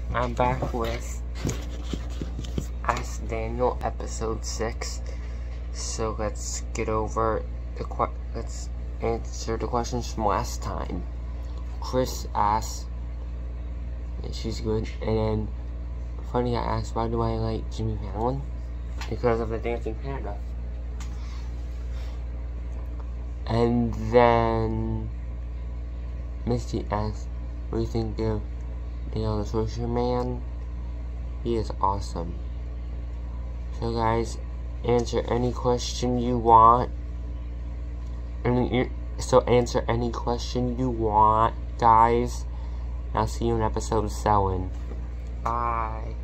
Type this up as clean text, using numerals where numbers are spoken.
I'm back with Ask Daniel episode 6. So let's get over let's answer the questions from last time. Chris asked, and she's good. And then Funny I asked, why do I like Jimmy Fallon? Because of the Dancing Panda. And then Misty asked, what do you think of Dale the Sorcerer Man? He is awesome. So guys, answer any question you want. Answer any question you want, guys. I'll see you in episode 7. Bye.